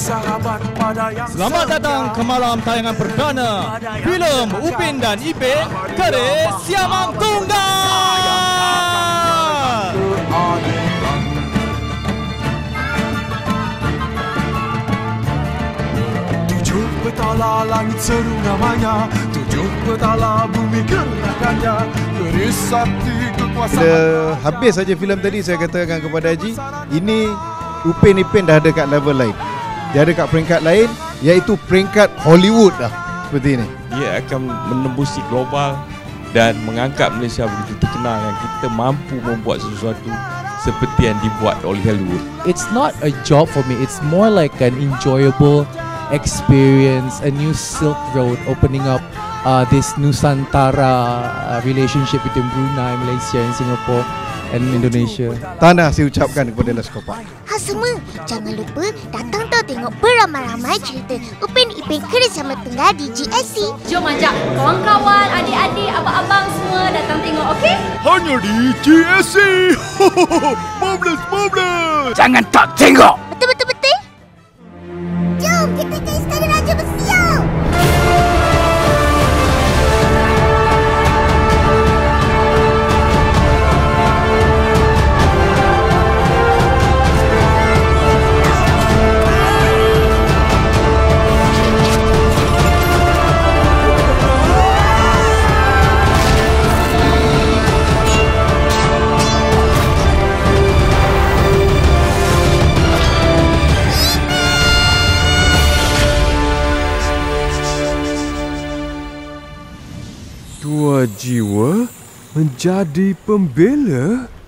Selamat datang ke malam tayangan perdana filem Upin dan Ipin Keris Siamang Tunggal. Tujuh petala langit seru namanya, tujuh petala bumi gerakannya, keris sakti kekuasaan. Bila habis saja filem tadi, saya katakan kepada Haji, ini Upin Ipin dah ada kat level lain. Dia ada kat peringkat lain, iaitu peringkat Hollywood dah. Seperti ini. Dia akan menembusi global dan mengangkat Malaysia begitu terkenal yang kita mampu membuat sesuatu seperti yang dibuat oleh Hollywood. It's not a job for me, it's more like an enjoyable experience, a new Silk Road opening up this Nusantara relationship between Brunei, Malaysia and Singapore and Indonesia. Tanah saya ucapkan kepada Leskopak. Semua, jangan lupa datang tu tengok beramai-ramai cerita Upin Ipin Keris Siamang Tunggal di GSC. Jom ajak kawan-kawan, adik-adik, abang-abang semua datang tengok, okey? Hanya di GSC. Marvelous. Jangan tak tengok. Betul. Jom kita ke Istana Raja bersiap. Dua jiwa menjadi pembela.